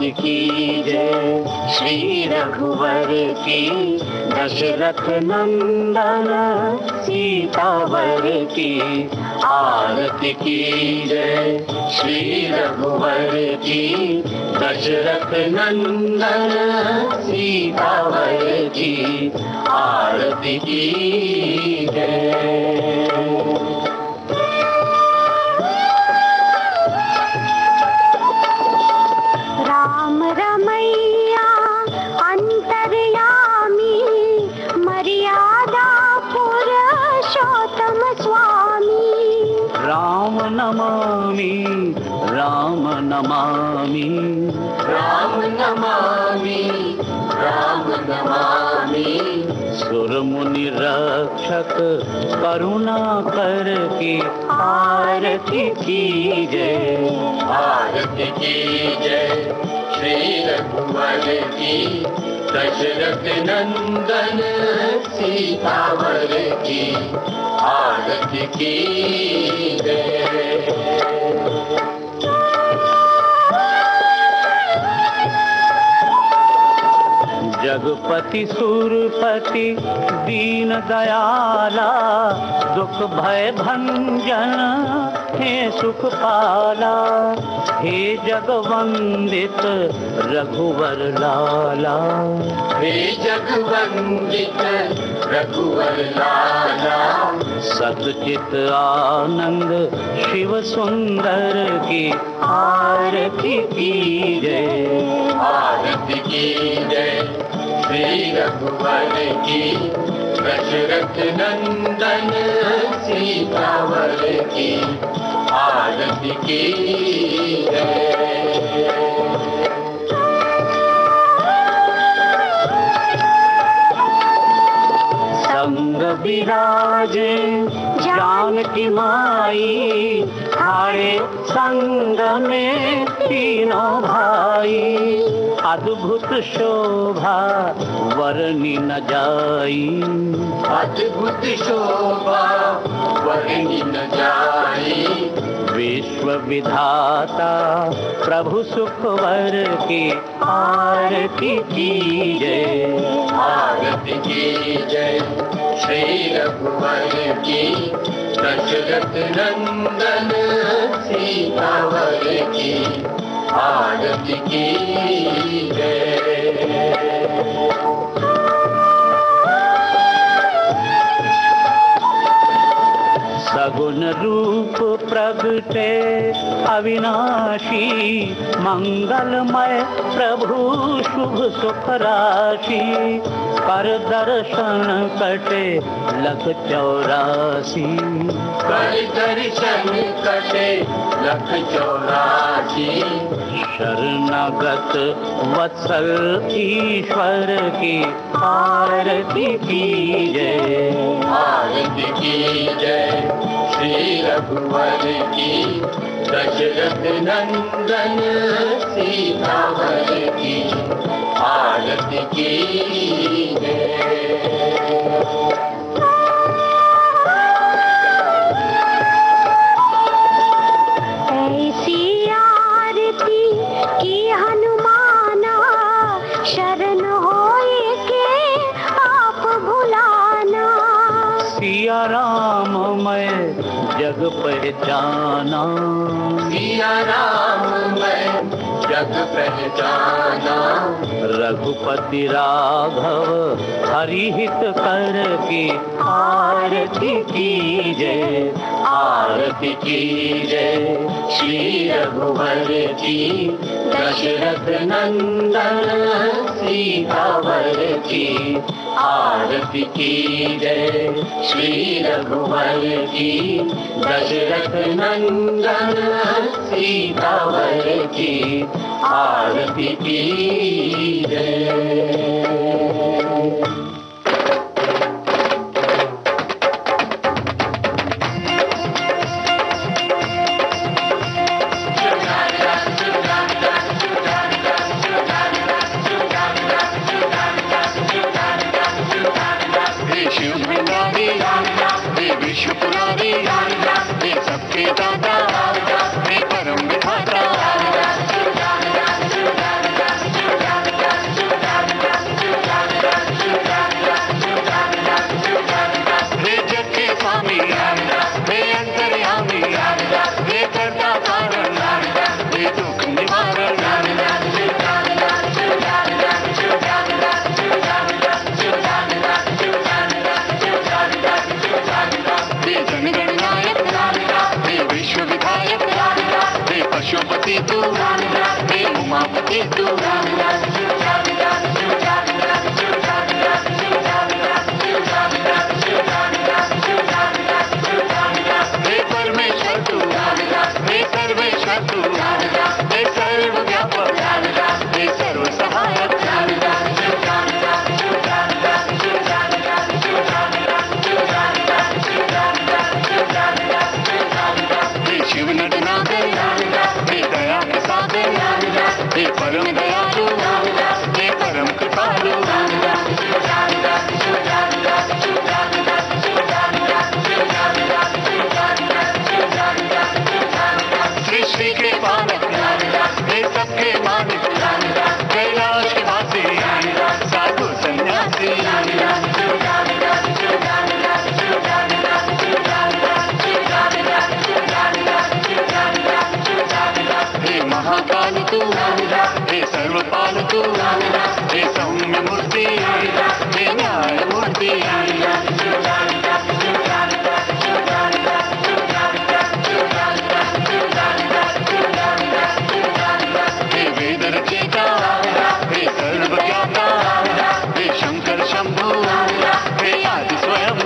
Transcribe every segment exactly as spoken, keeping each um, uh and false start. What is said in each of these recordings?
की जय। श्री रघुवर की दशरथ नंदन सीतावर की आरती की जय। श्री रघुवर की दशरथ नंदन सीतावर की आरती की जय। राम रमैया अंतर्यामी मर्यादा पुरुषोत्तम स्वामी। राम नमामि राम नमामि राम नमामि राम नमामि। सुर मुनि रक्षक करुणा कर की आरती की जय। आरती की जय। श्री रघुवर की दशरथ नंदन सीतावर की आरती की जय। जगपति सुरपति दीन दयाला दुख भय भंजन हे सुख पाला। हे जगवंदित रघुवर लाला। हे जगवंदित रघुवर लाला। सतचित आनंद शिव सुंदर की आरती की जय। आरती की जय। श्री रघुवर की दशरथ नंदन सीतावर की आरती की जय। संग विराजे जानकी माई हारे संग में तीनों भाई। अद्भुत शोभा वर्णि न जाई। अद्भुत शोभा वर्णि न जाई। विश्व विधाता प्रभु सुखवर की आरती की जय। आरती की जय। श्री रघुवर की दशरथ नंदन सीतावर की आरती की जय। सगुण रूप प्रगटे अविनाशी मंगलमय प्रभु शुभ सुख राशि। कर दर्शन कटे लख चौरासी। कर दर्शन कटे लख चौरासी। शरणागत वत्सल ईश्वर की आरती की जय। आरती की जय। श्री रघुवर की दशरथ नंदन सीतावर की आरती की जय। ऐसी आरती की हनुमाना शरण होए के आप भुलाना। सिया राम मैं जग पहचाना। सिया राम मैं जग पहचाना। रघुपति राघव हरि हित कर की आरती की जय। आरती की जय। श्री रघुवर की दशरथ नंदन सीतावर की आरती की जय। श्री रघुवर की दशरथ नंदन सीतावर की आरती की जय। सबके दादा परम विधाता उमापति तू, हे उमापति तू, हे परमेश्वर तू, हे सर्वेश्वर तू, हे सर्वव्यापक, हे सर्व सहायक, हे शिव नटनागर, हे दया के सागर, हे परम दयालु, हे परम कृपालु, सृष्टि के पालक, हे सबके मालिक, कैलाश के वासी, साधु सन्यासी, हे महाकाल तू, हे सर्वपाल तू, हे सौम्य मूर्ति, हे न्याय मूर्ति, हे वेद रचयिता, हे सर्वज्ञाता, हे शंकर शंभु, हे आदि स्वयंभू,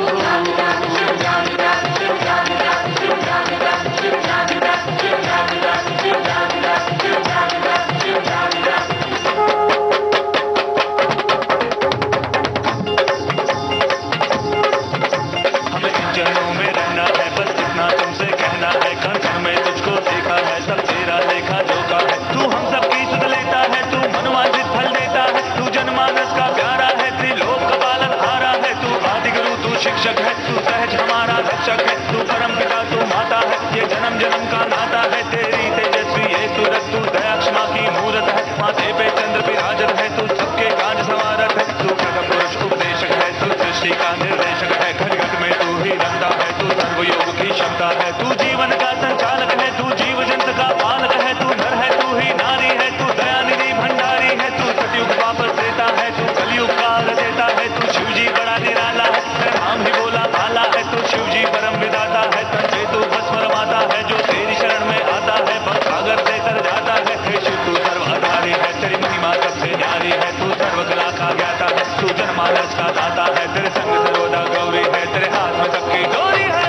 चरणों में रहना है, बस इतना तुमसे कहना है, कंठ में तुझको देखा है, सब तेरा देखा जोगा है, तू हम सबकी सुध लेता है, तू मनवांछित फल देता है, तू जनमानस का प्यारा है, त्रिलोक का पालन हारा है, तू आदि गुरु, तू शिक्षक है, तू सहज हमारा रक्षक है, तू परम पिता, तू माता है, ये जन्म जन्म का नाता है, तेरी तेजस्वी ये सूरत, तू दया क्षमा की मूरत है, माथे पे चंद्र विराजत है, तू सबके काज संवारत है, तू प्रथम पुरुष उपदेशक है, तू सृष्टि का निर्देशक है, घर घर में तू ही रंगा है, तू सर्वयोग की क्षमता है, तू जीवन का संचालक है, तू जीव जंत का पालक है, तू नर है, तू ही नारी है, तू दयानिधि भंडारी है, तू सतयुग वापस देता है, तू कलयुग काल देता है, तू शिव जी बड़ा निराला है, नाम ही बोला भाला है, तू शिव जी परम विदाता है, तंजे तू भस्म रमाता है, जो तेरी शरण में आता है भव सागर से तर जाता है, हे शिव तू सर्वाधारी है, तेरी महिमा सबसे न्यारी है, तू सर्वकला का ज्ञाता है, तू जनमानस का दाता है, तेरे संग सर्वदा गौरी है, तेरे हाथ में सबकी डोरी है।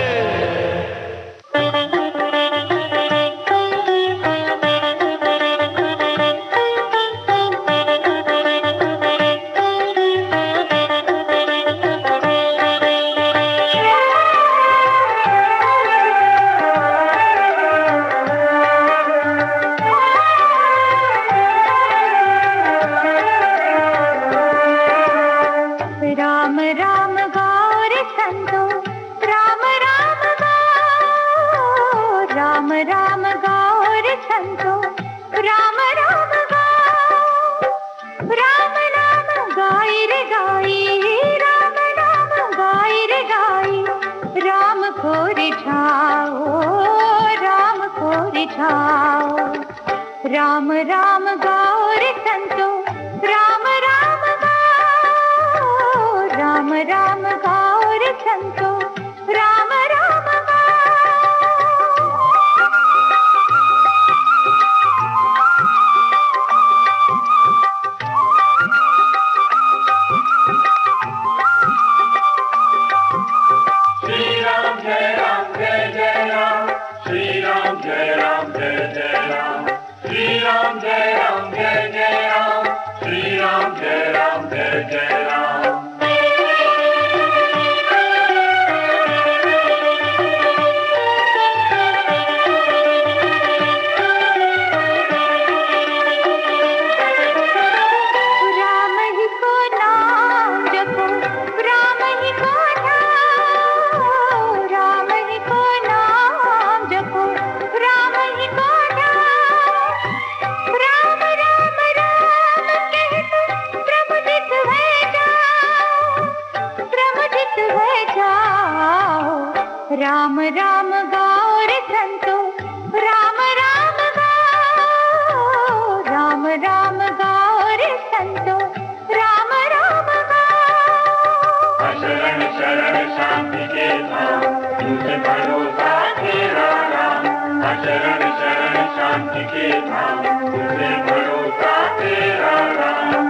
राम राम गाओ रे संतो, राम राम गाओ, राम राम गाओ रे संतो, राम राम गाओ, राम नाम गाई रे गाई, राम नाम गाई रे गाई, राम को रिझाओ, राम को रिझाओ, राम राम गाओ रे संतो, राम राम राम राम गाओ रे संतो, राम राम श्री राम जय राम जय जय राम, श्री राम जय राम जय जय राम, श्री राम जय राम जय जय राम, श्री राम जय राम जय जय राम। राम राम गाओ रे संतो, राम राम गाओ, राम राम गाओ रे संतो, राम राम गाओ। शरण शरण शांति के धाम, तुझे भरोसा तेरा राम, अचरण शरण शांति के धाम, तुझे भरोसा तेरा राम।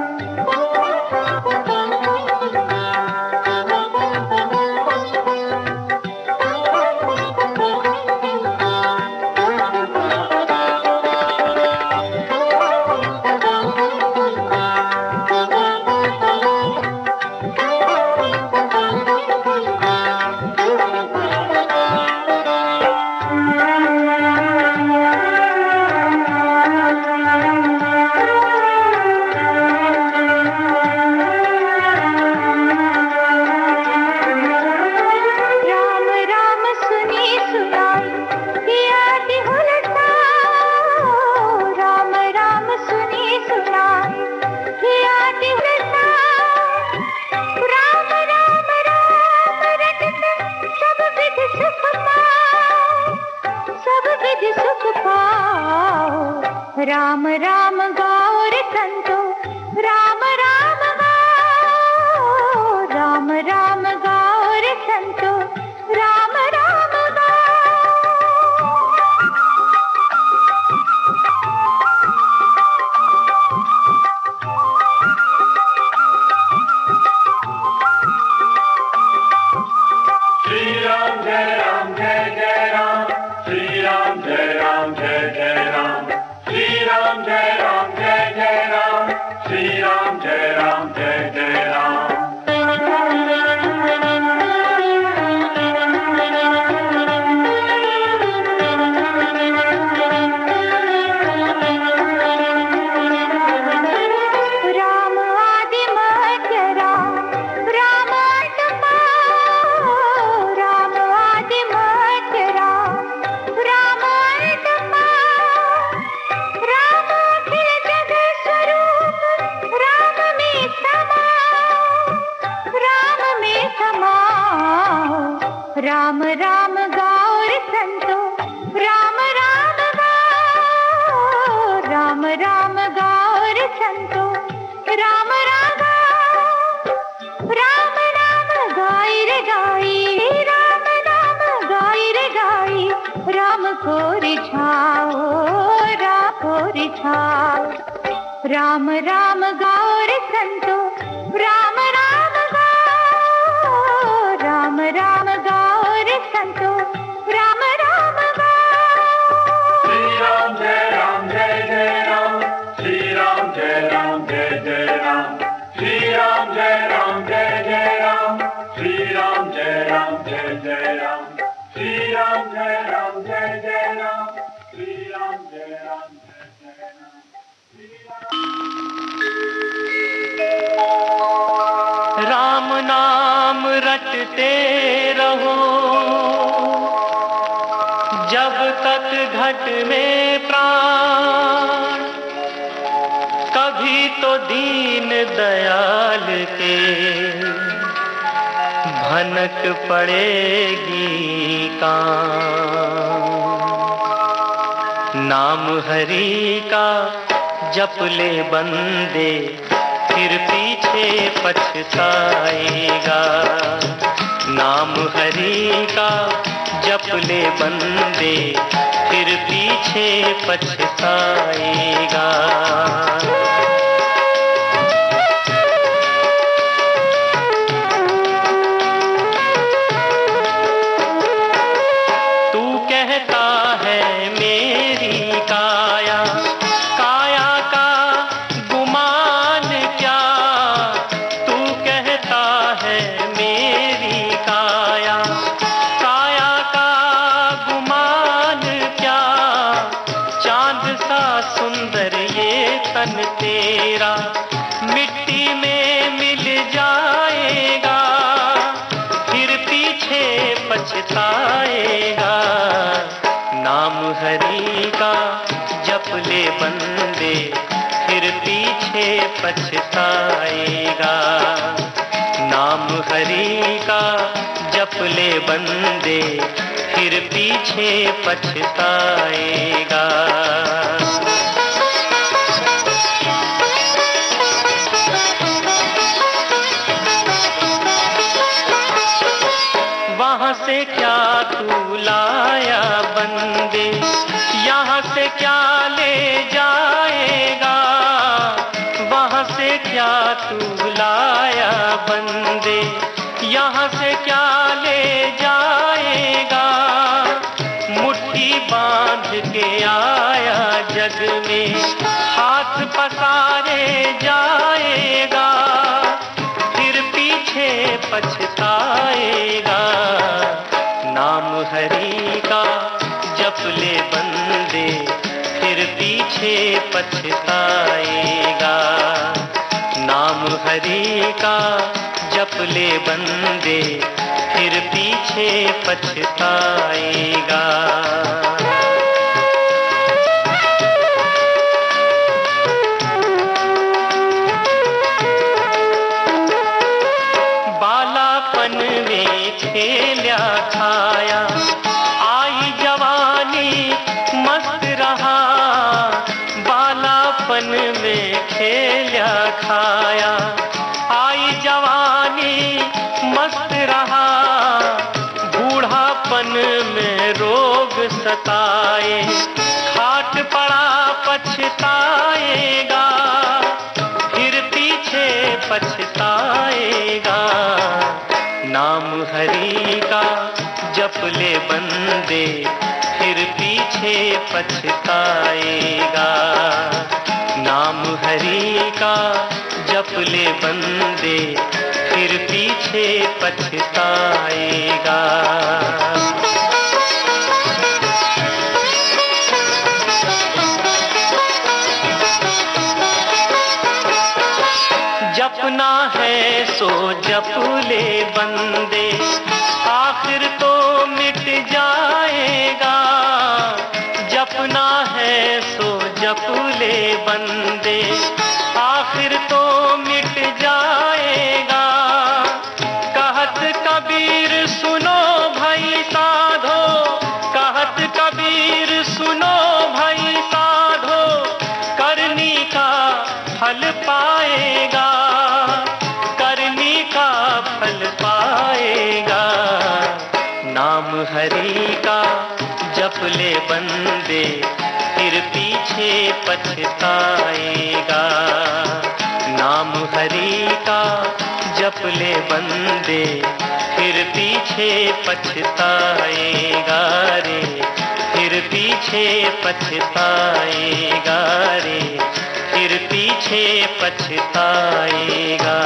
राम राम गाओ रे संतो, राम राम गाओ, राम राम गाओ रे संतो, राम राम श्री राम जय राम जय जय राम, श्री राम जय राम जय जय राम, श्री राम जय राम जय जय राम, श्री राम जय राम जय जय राम। राम राम गाओ रे संतो, राम राम गाओ, राम राम गाओ रे संतो, राम राम गाओ, राम राम गाई रे गाई, राम राम गाई रे गाई, राम को रिझाओ, राम को रिझाओ, राम राम गाओ रे संतो, राम राम गाओ, राम राम गाओ रे संतो, राम राम गाओ। श्री राम जय राम जय जय राम, श्री राम जय राम जय जय राम, श्री राम जय राम जय जय राम, श्री राम जय राम जय जय राम, श्री राम जय राम जय जय राम, श्री राम जय राम जय जय राम। राम नाम रटते रहो, जब तक घट में प्राण, कभी तो दीन दयाल के भनक पड़ेगी कान। नाम हरि का जप ले बंदे, फिर पीछे पछताएगा। नाम हरि का जप ले बंदे, फिर पीछे पछताएगा। तू कहता है मेरी काया, काया का गुमान क्या। तू कहता है मेरी काया, काया का गुमान क्या। चांद सा सुंदर ये तन तेरा, मिट्टी में मिल जाएगा, फिर पीछे पछताएगा। नाम हरि का जप ले बंदे, फिर पीछे पछताएगा। नाम हरि का जप ले बंदे, फिर पीछे पछताएगा। वहाँ से क्या तू लाया बंदे, बंदे यहाँ से क्या ले जाएगा। मुट्ठी बांध के आया जग में, हाथ पसारे जाएगा, फिर पीछे पछताएगा। नाम हरि का जप ले बंदे, फिर पीछे पछताएगा। नाम हरि का जप ले बंदे, फिर पीछे पछताएगा। बालापन में खेला खाया, आई जवानी मस्त रहा। बालापन में खेला खाया, आई जवानी मस्त रहा। बूढ़ापन में रोग सताए, खाट पड़ा पछताएगा, फिर पीछे पछताएगा। नाम हरि का जप ले बंदे, फिर पीछे पछताएगा। नाम हरि का जप ले बंदे, फिर पीछे पछताएगा। जपना है सो जप ले बंदे, आखिर तो मिट जाएगा। जपना है सो जप ले बंदे, आखिर तो मिट जाएगा। कहत कबीर सुनो भाई साधो, कहत कबीर सुनो भाई साधो, करनी का फल पाएगा, करनी का फल पाएगा। नाम हरि का जप ले बंदे, फिर पीछे पछताएगा। नाम हरि का जप ले बंदे, फिर पीछे पछताएगा रे, फिर पीछे पछताएगा रे, फिर पीछे पछताएगा।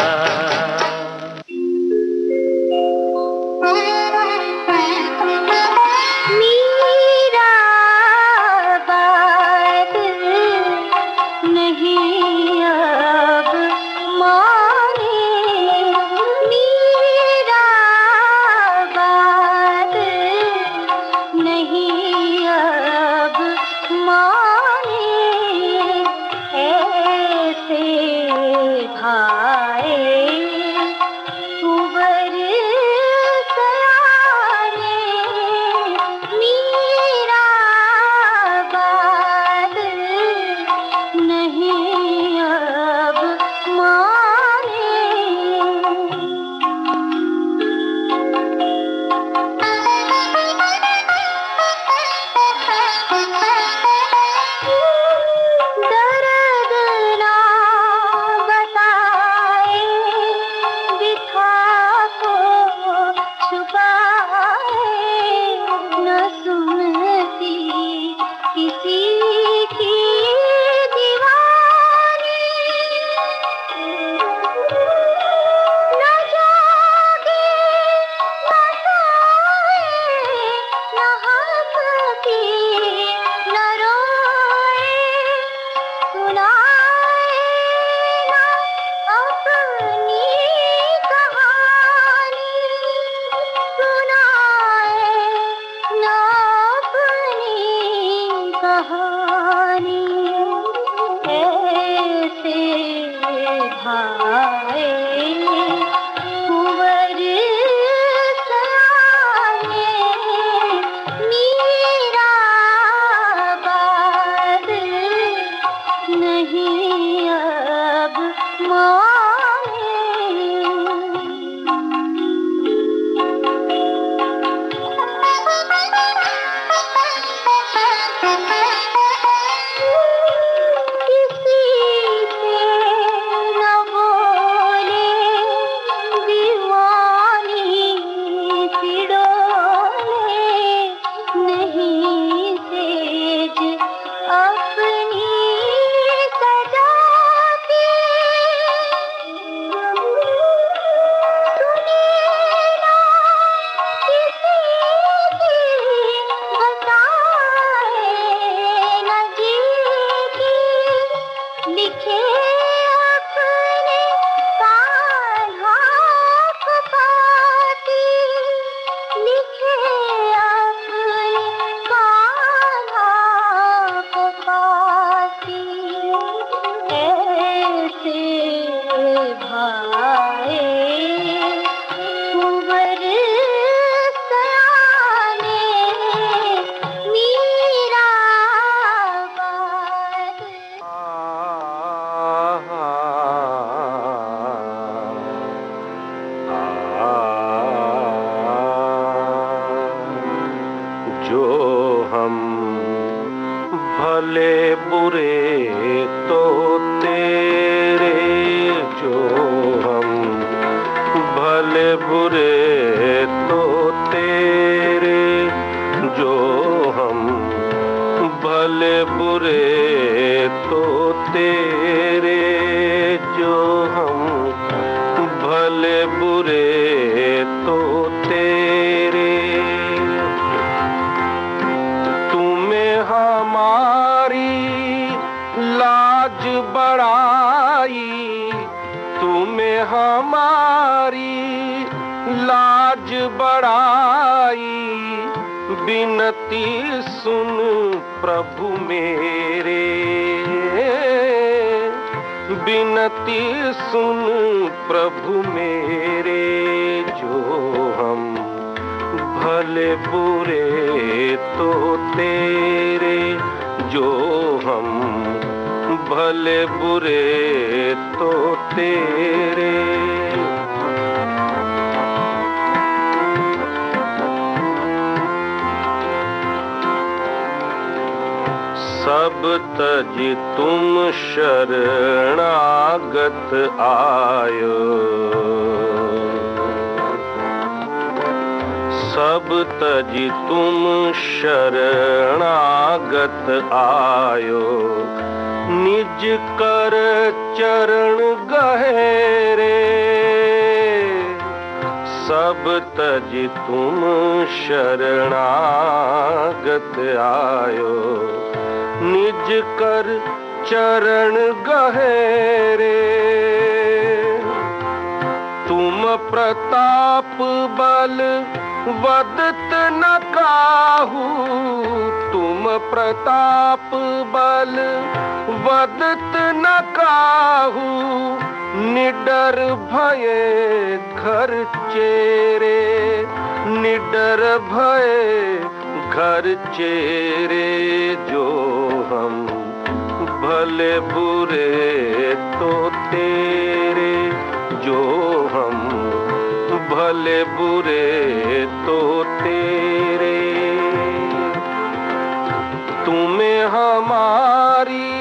हम भले बुरे तो तेरे, जो हम भले बुरे तो तेरे, जो हम भले बुरे तो तेरे, जो हम भले बुरे तो तेरे। तुम्हें हमारी लाज बड़ाई, तुम्हें हमारी लाज बड़ाई, बिनती सुन प्रभु मेरे, बिनती सुन प्रभु मेरे, जो हम भले बुरे तो तेरे, जो हम भले बुरे तो तेरे। सब तज तुम शरणागत आयो, सब तज तुम शरणागत आयो, निज कर चरण गहरे, सब तज तुम शरणागत आयो, निज कर चरण गहरे। तुम प्रताप बल वदत न काहू, तुम प्रताप बल वदत न काहू, निडर भये घर चेरे, निडर भये घर चेरे, जो हम भले बुरे तो तेरे, जो हम भले बुरे तो तेरे। तुम्हें हमारी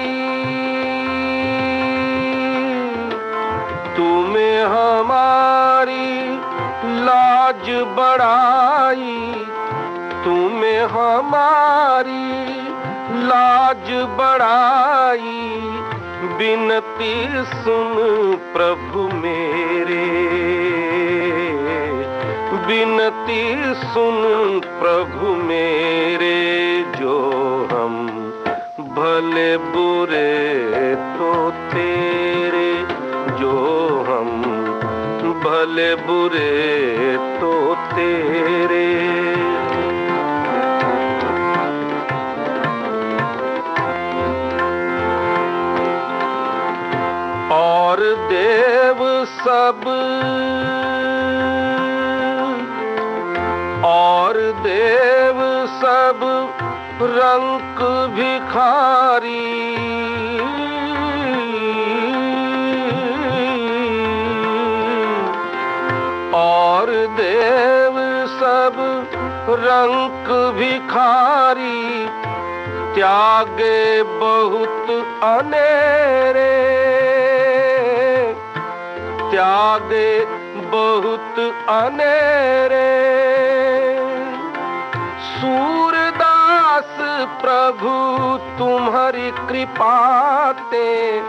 तुम्हें हमारी लाज बड़ाई, तुम्हें हमारी लाज बड़ाई, बिनती सुन प्रभु मेरे, बिनती सुन प्रभु मेरे, जो हम भले बुरे तो तेरे, जो हम भले बुरे तो तेरे। और देव सब और देव सब रंक भिखारी, और देव सब रंक भिखारी, त्यागे बहुत अनेरे, त्यागे बहुत अनेरे। सूरदास प्रभु तुम्हारी कृपा ते,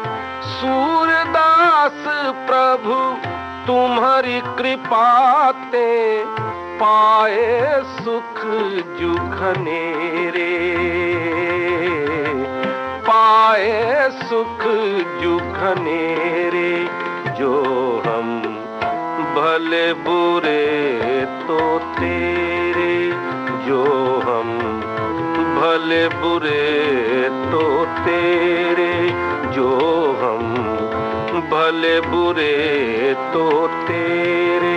सूरदास प्रभु तुम्हारी कृपा ते, पाए सुख जुघनेरे, पाए सुख जुघनेरे, जो हम भले बुरे तो तेरे, जो हम भले बुरे तो तेरे, जो हम भले बुरे तो तेरे।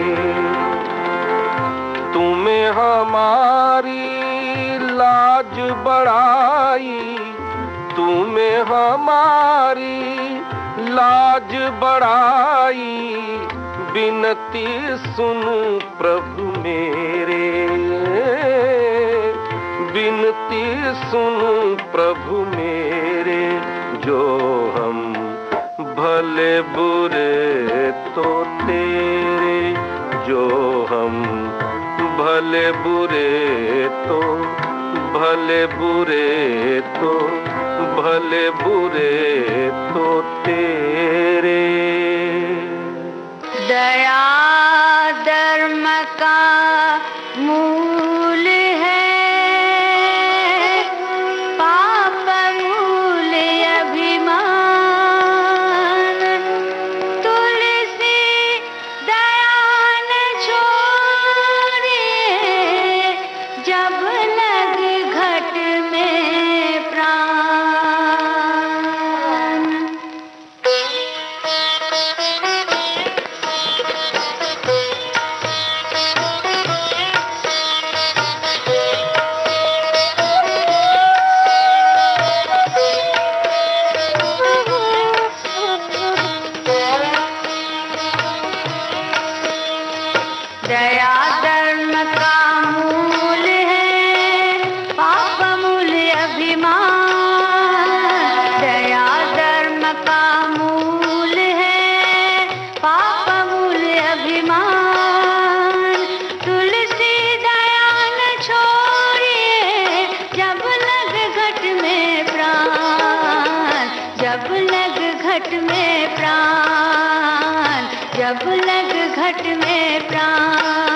तुम्हें हमारी लाज बड़ाई, तुम्हें हमारी लाज बड़ाई, बिनती सुन प्रभु मेरे, विनती सुन प्रभु मेरे, जो हम भले बुरे तो तेरे, जो हम भले बुरे तो भले बुरे तो भले बुरे तो तेरे। दया धर्म का मूल है, पाप मूल अभिमान। तुलसी दया न छोड़े, जब लग घट में प्राण। दया धर्म का मूल है, पाप मूल अभिमान। दया धर्म का मूल है, पाप मूल अभिमान। तुलसी दया न छोड़िए, जब लग घट में प्राण। जब लग घट में प्राण, जब लग घट में प्राण।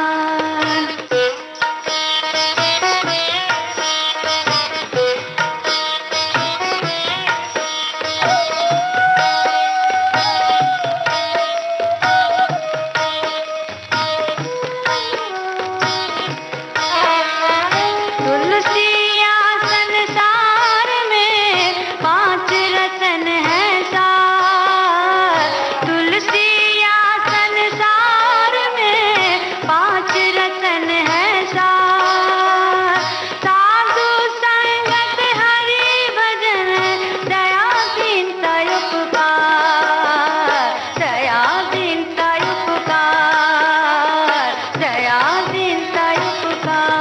तुलसिया संसार में पांच रतन है सार। तुलसिया संसार में पांच रतन है सार। साधु संगत हरि भजन, दया दीनता उपकार। दया दीनता उपकार, दया दीनता उपकार।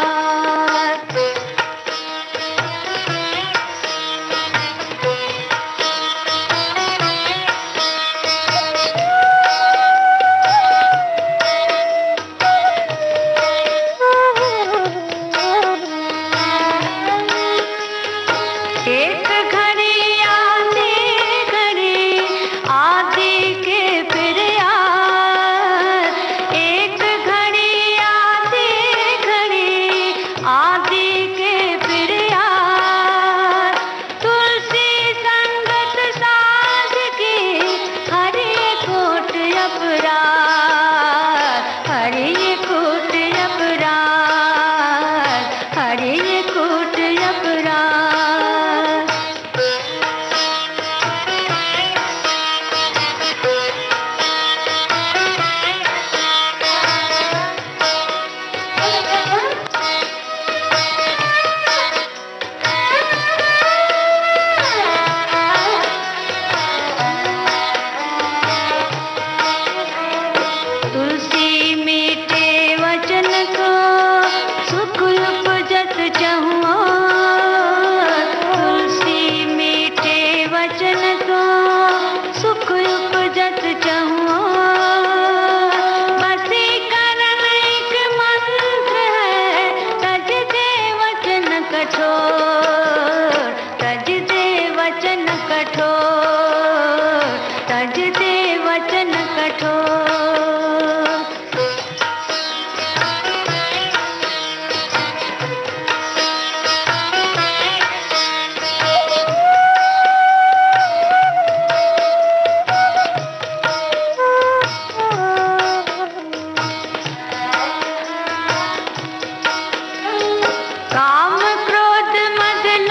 एक घड़ी आधी घड़ी आदि के फिर यार। एक घड़ी आधी घड़ी आदि के फिर यार। तुलसी संगत साध की, हरि कोट अपराध। हरि कोट अपराध, हरि कोट अपराध। तुलसी मीठे वचन को सुख उपजत चहुँ। तुलसी मीठे वचन को सुख उपजत चहुँ। वशीकरण एक मंत्र है, तज दे वचन कठोर। तज दे वचन कठोर, तज दे वचन कठोर। काम क्रोध मद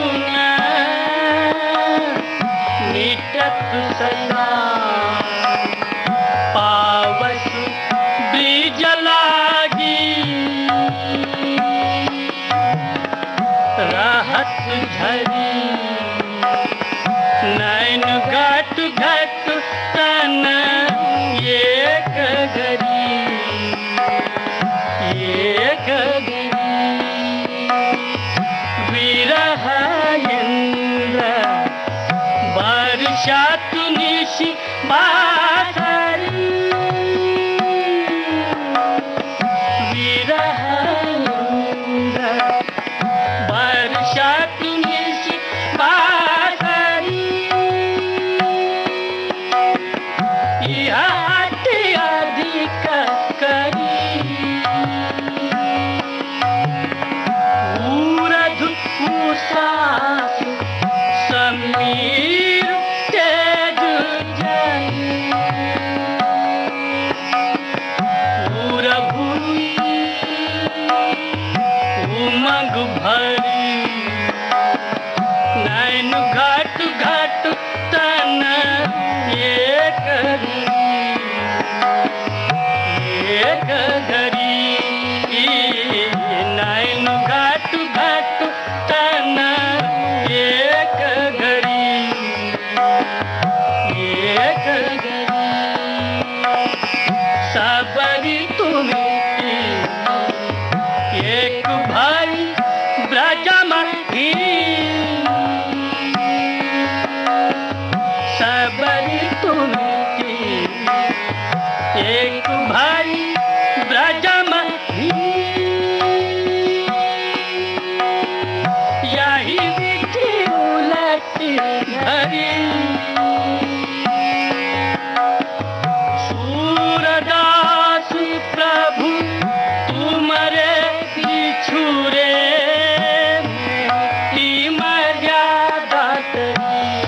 न मिटत सदा पावस ब्रिज लागी रहत झरी नैन घट घट तन एक घरी एक घरी विरह इंद्र वर्षा तुनिशि बासरी विरह इंद्र वर्षा तुनिशि बासरी यह अधिक करी ऊरधु उषास समीर तेज जय उरभुई उमंग भरी नैन घट घट तन एक घरी एक घरी नैन घट घट तन एक घरी एक घरी सबरी तुम्हें एक भाई ब्रजमही सबरी तुम्हें एक भाई ब्रजमही यही विधि उलट धरी सूरदास प्रभु तुमरे पिछुरे की मर्यादा तेरी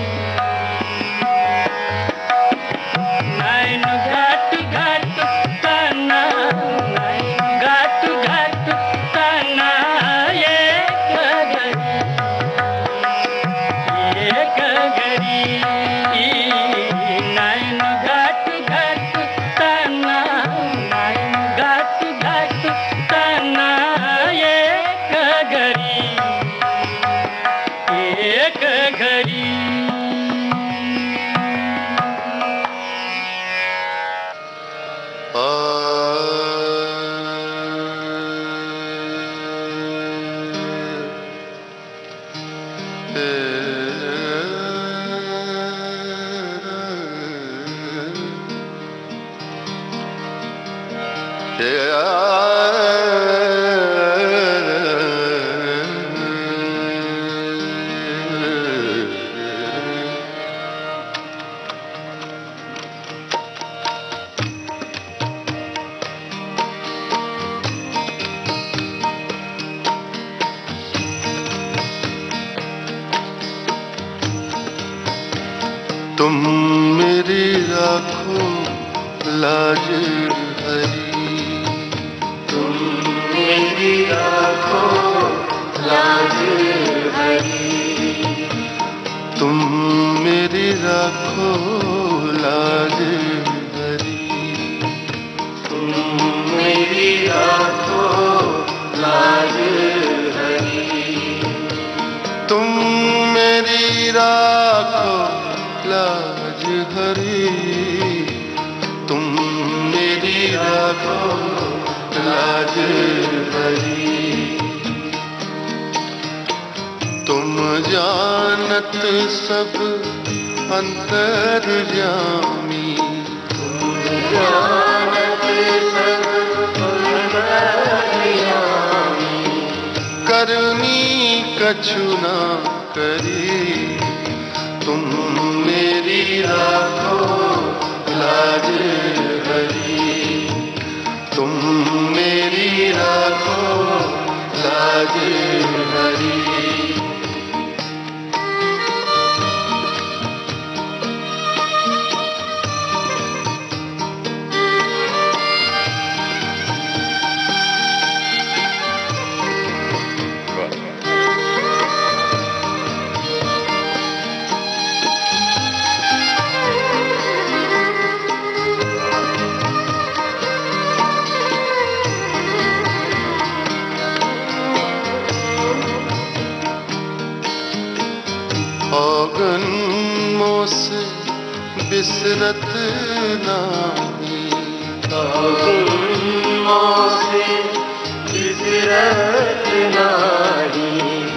नैन घट घट तना नैन घट घट तना एक घरी एक घरी नैन घट घट तना नैन घट घट तना एक घरी एक घरी तुम मेरी राखो लाज हरी, तुम मेरी राखो लाज हरी, तुम मेरी राखो लाज हरी, तुम मेरी राखो लाज हरी, तुम मेरी राखो लाज हरी, तुम मेरी राखो लाज हरी, तुम जानत सब अंतर्यामी, तुम जानत सब अंतर्यामी, करनी कछु ना करी, तुम मेरी राखो लाज हरी, तुम मेरी राखो लाज हरी। जन्मों से बिसरत नाही, जन्मों से बिसरत नाही,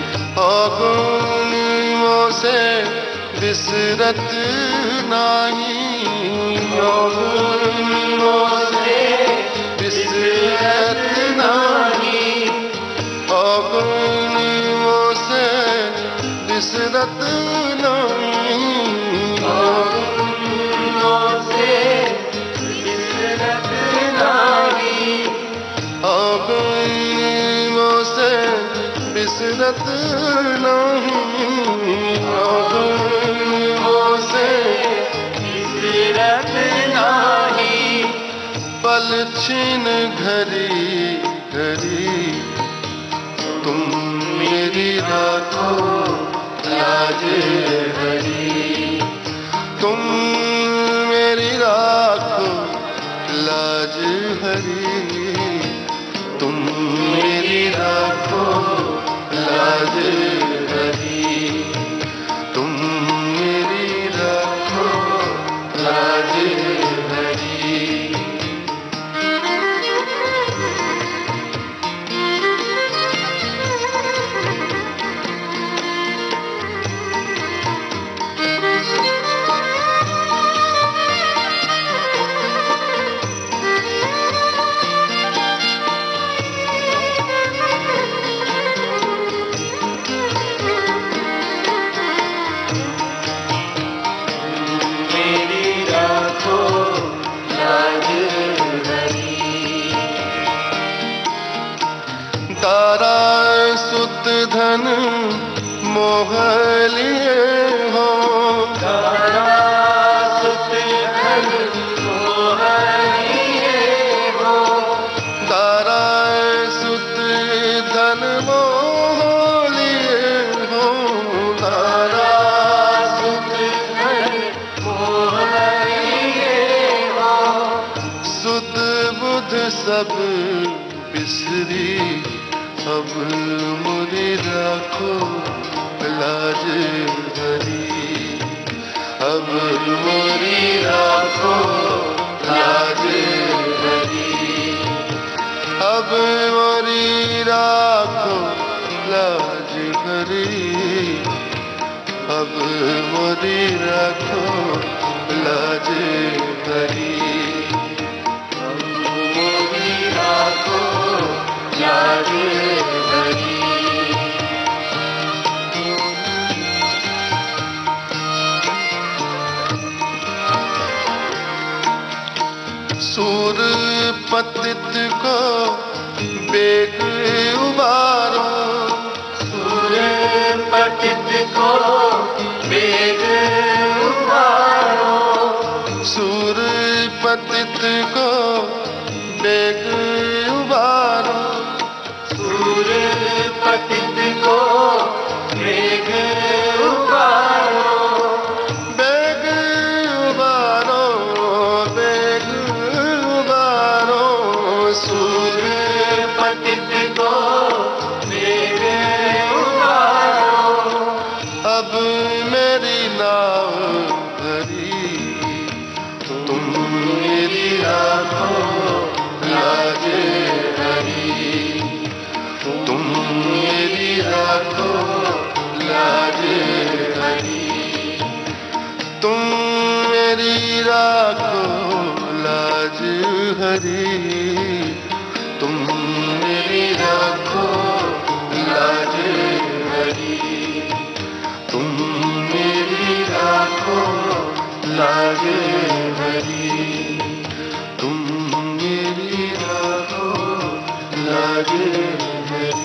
जन्मों से बिसरत नाही, जन्मों से बिसरत नाही, जन्मों से बिसरत नाही, जन्मों से बिसरत नाही, जन्मों से बिसरत नहीं, जन्मों से बिसरत नाही, पल छिन घड़ी घड़ी तुम मेरी राखो लाज हरी, तुम मेरी राखो लाज हरी, तुम मेरी राखो लाज हरी, तुम मेरी राखो लाज हरी। तारा सुत धन मोह लिए हो, तारा सुत धन मोह लिए हो, तारा सुत धन मोह लिए हो, तारा सुत धन मोह लिए हो, सुध बुध सब बिसरी अब मुझे राखो लाज हरी, अब मुझे राखो लाज हरी, अब मुझे राखो लाज हरी, अब मुझे राखो लाज हरी, अब मोरी राखो लाज हरी। सूर पतित को बेग उबारो, सूर पतित को बेग उबारो, सूर पतित को बेग उबारो, सूर पतित को बेग उबारो, बेग उबारो, बेग उबारो, सूर पतित को बेग उबारो, अब मेरी नाव भरी तुम मेरी राखो लाज हरी, तुम मेरी राखो लाज हरी, तुम मेरी राखो लाज हरी, तुम मेरी राखो लाज हरी, तुम मेरी राखो लाज हरी, तुम मेरी राखो लाज हरी।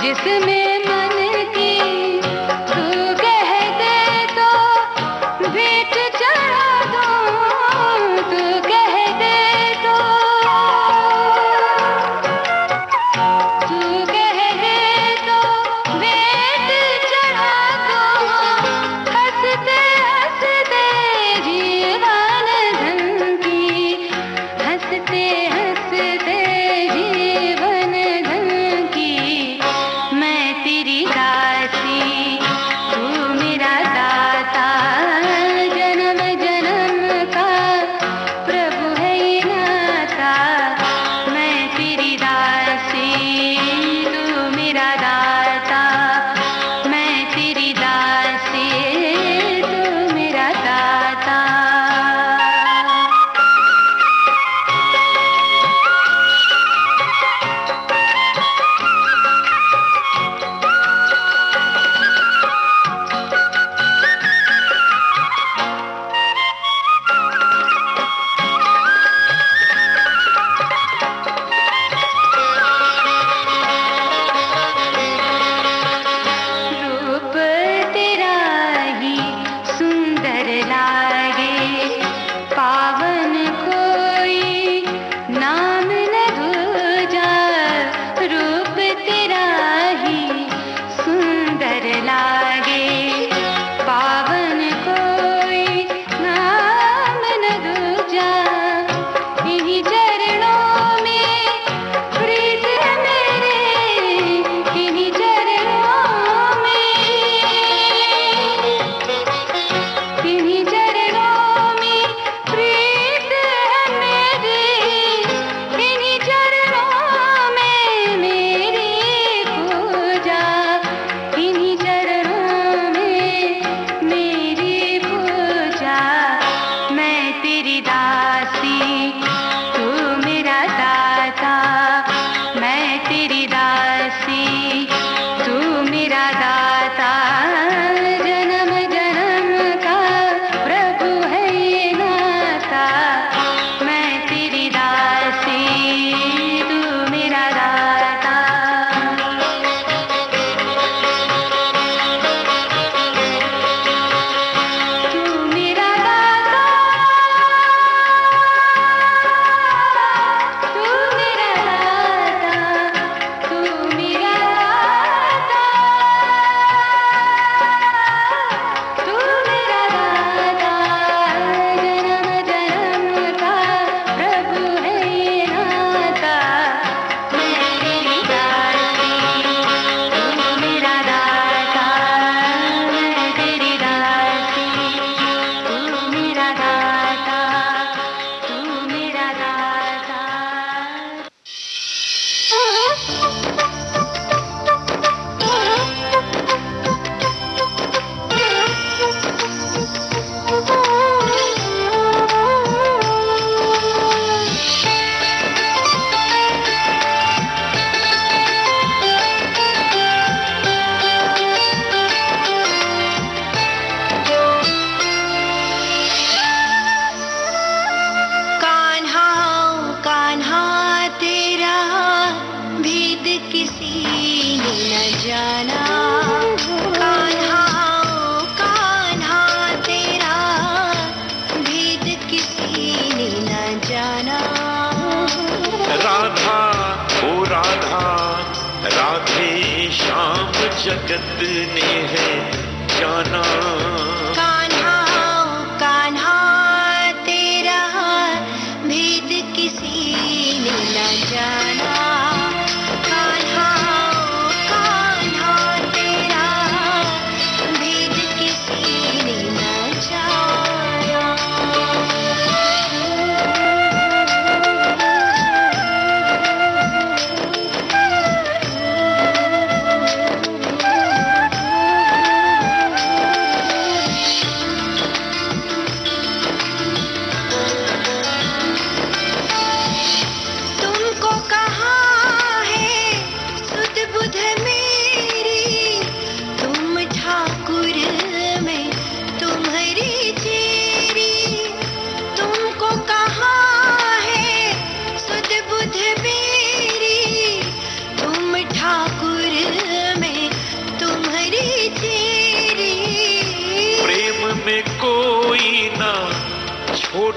जिसमें मन की तू कह दे तो भेंट चढ़ा दूं, तू कह दे तो, तू कह दे तो भेंट चढ़ा दूं, हंसते हंसते जीवन धन की, हंसते हंसते जीवन धन की, मैं तेरी दासी तू मेरा दाता, जन्म जन्म का प्रभु है ये नाता, मैं तेरी दासी तू मेरा दाता, मैं तेरी दासी तू मेरा दाता। रूप तेरा ही सुंदर लागे, पावन कोई नाम न दूजा, रूप तेरा ही सुंदर लागे, पावन कोई नाम न दूजा, इन्हीं चरणों में प्रीत है मेरे, इन्हीं चरणों में, इन्हीं चरणों में प्रीत है मेरी, इन्हीं चरणों में मेरी पूजा, इन्हीं चरणों में मेरी पूजा, मैं तेरी दासी तू मेरा दाता, मैं तेरी दासी तू मेरा दाता, जन्म जन्म का प्रभु है ये नाता, मैं तेरी दासी तू मेरा दाता। तू मेरा दाता, तू मेरा दाता, तू मेरा दाता, तू मेरा दाता, जन्म जन्म का प्रभु है ये नाता, मैं तेरी दासी तू मेरा दाता, मैं तेरी दासी तू मेरा दाता, तू मेरा दाता। कान्हा कान्हा तेरा भेद किसी ने न जाना, कान्हा कान्हा तेरा भेद किसी ने न जाना, राधा ओ राधा, राधे श्याम जगत ने है जाना, कान्हा कान्हा तेरा भेद किसी ने न जाना, कान्हा कान्हा तेरा भेद किसी ने न जाना।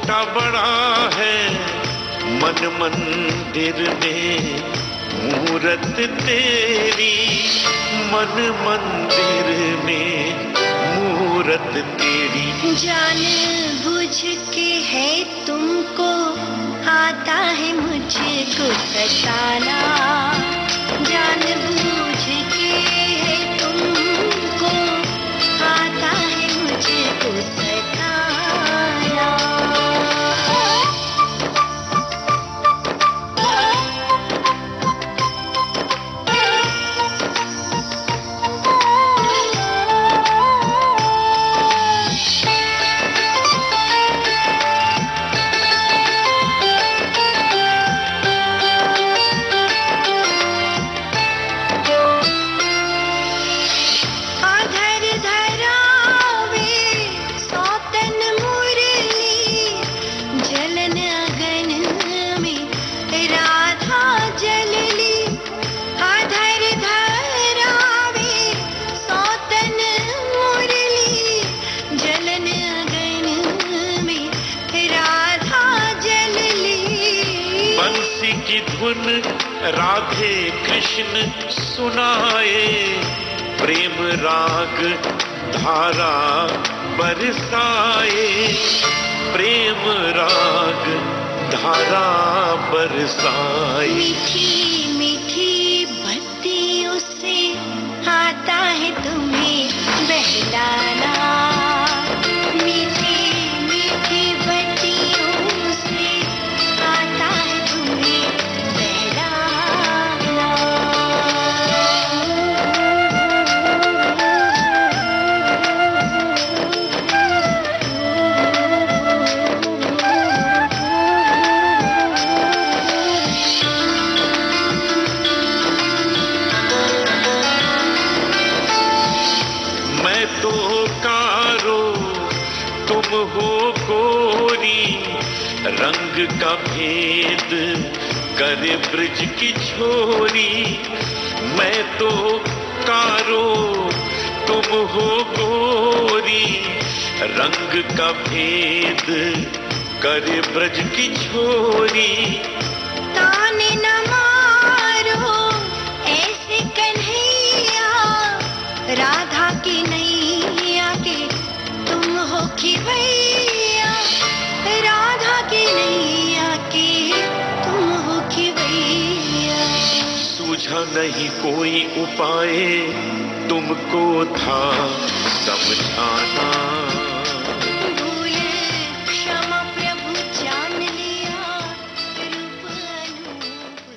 छोटा बड़ा है मन मंदिर में मूरत तेरी, मन मंदिर में मूरत तेरी। जान बुझ के है तुमको आता है मुझको सताना, जान बूझ के है तुमको आता है मुझको सताना। राधे कृष्ण सुनाए, प्रेम राग धारा बरसाए, प्रेम राग धारा बरसाए। मीठी मीठी बत्तियों से आता है तुम्हें बहलाना, मीठी मीठी बत्तियों से आता है तुम्हें रंग का भेद करे ब्रज की छोरी, मैं तो कारो तुम हो गोरी, रंग का भेद करे ब्रज की छोरी। ताने न मारो ऐसे कन्हैया, राधा की नैया के तुम हो खिवैया, राधा की नैया के तुम हो खिवैया। सूझा नहीं कोई उपाय तुमको था समझाना, भूल क्षमा प्रभु जान लिया रूप अनूप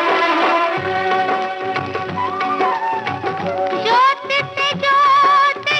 जोत से जोत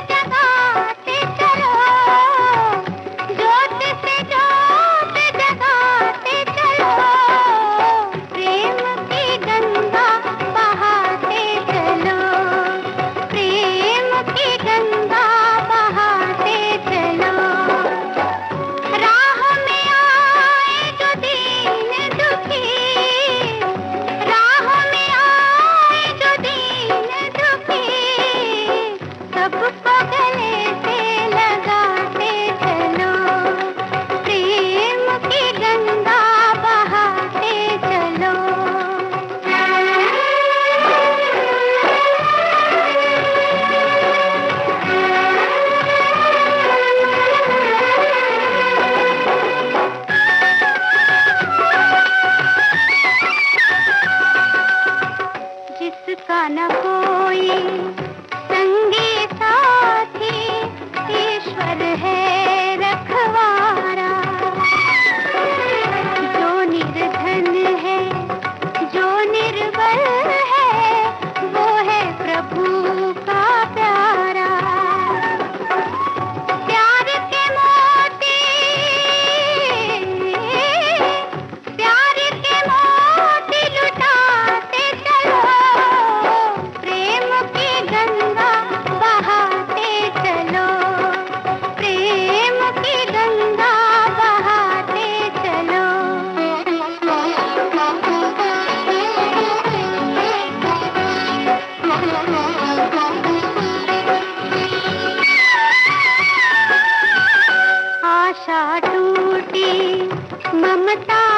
ममता